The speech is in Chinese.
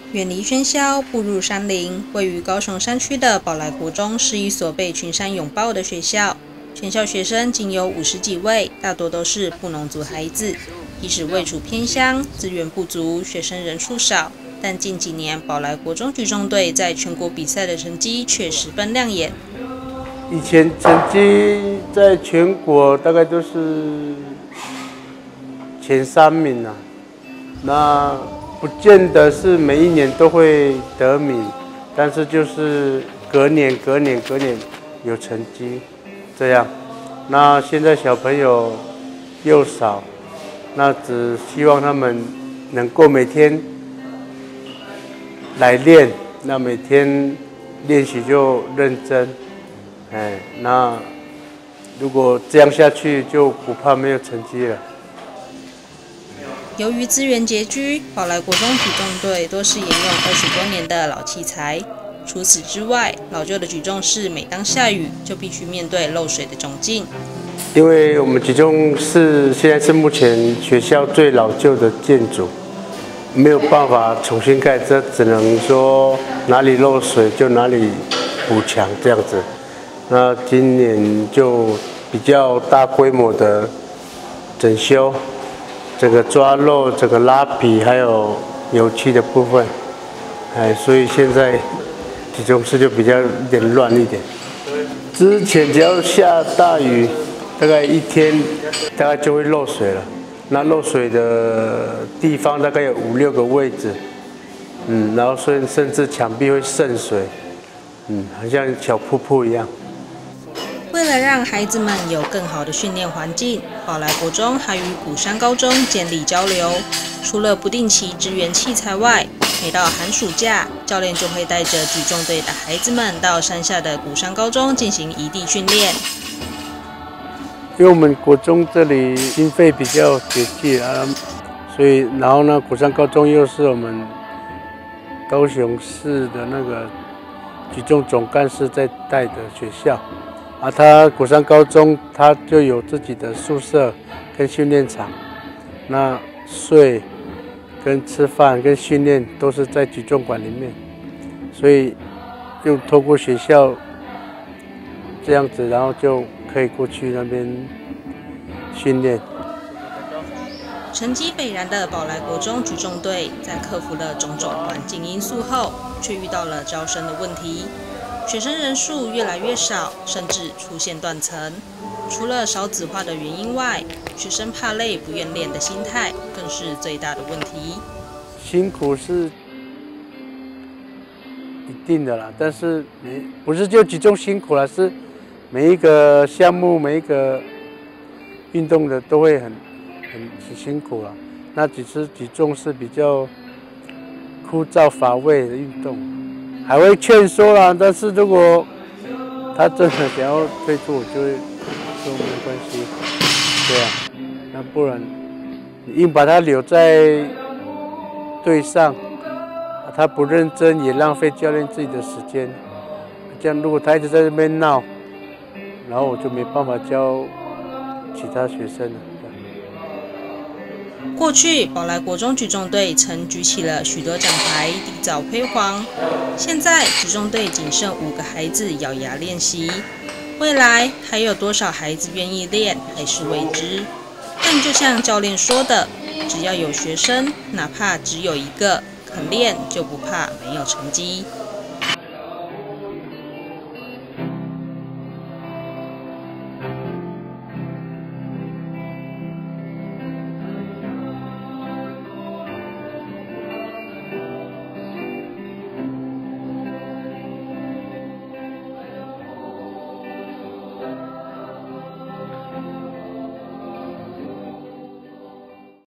远离喧嚣，步入山林。位于高雄山区的宝来国中是一所被群山拥抱的学校，全校学生仅有50几位，大多都是布农族孩子。即使位处偏乡，资源不足，学生人数少，但近几年宝来国中举重队在全国比赛的成绩却十分亮眼。 以前成绩在全国大概都是前3名啊，那不见得是每一年都会得名，但是就是隔年有成绩这样。那现在小朋友又少，那只希望他们能够每天来练，那每天练习就认真。那如果这样下去，就不怕没有成绩了。 由于资源拮据，宝来国中举重队多是沿用20多年的老器材。除此之外，老旧的举重室每当下雨，就必须面对漏水的窘境。 因为我们举重室现在是目前学校最老旧的建筑，没有办法重新盖，这只能说哪里漏水就哪里补墙这样子。那今年就比较大规模的整修，整个抓漏、整个拉皮，还有油漆的部分，所以现在举重室就比较有点乱一点。之前只要下大雨，大概一天大概就会漏水了。那漏水的地方大概有5、6个位置，然后甚至墙壁会渗水，好像小瀑布一样。 为了让孩子们有更好的训练环境，宝来国中还与鼓山高中建立交流。除了不定期支援器材外，每到寒暑假，教练就会带着举重队的孩子们到山下的鼓山高中进行异地训练。 因为我们国中这里经费比较拮据啊，所以然后呢，鼓山高中又是我们高雄市的那个举重总干事在带的学校。他鼓山高中他就有自己的宿舍跟训练场，那睡、跟吃饭、跟训练都是在举重馆里面，所以又透过学校这样子，然后就可以过去那边训练。 成绩斐然的宝来国中举重队，在克服了种种环境因素后，却遇到了招生的问题。学生人数越来越少，甚至出现断层。除了少子化的原因外，学生怕累不愿练的心态更是最大的问题。 辛苦是一定的啦，但是不是就举重辛苦了，是每一个项目、每一个运动的都会很辛苦了。那只是举重是比较枯燥乏味的运动。还会劝说啦，但是如果他真的想要退出，我就会说没关系，对啊，那不然你硬把他留在队上，他不认真也浪费教练自己的时间。这样如果他一直在这边闹，然后我就没办法教其他学生了。 过去，宝来国中举重队曾举起了许多奖牌，缔造辉煌。现在，举重队仅剩5个孩子咬牙练习，未来还有多少孩子愿意练，还是未知。但就像教练说的，只要有学生，哪怕只有1个肯练，就不怕没有成绩。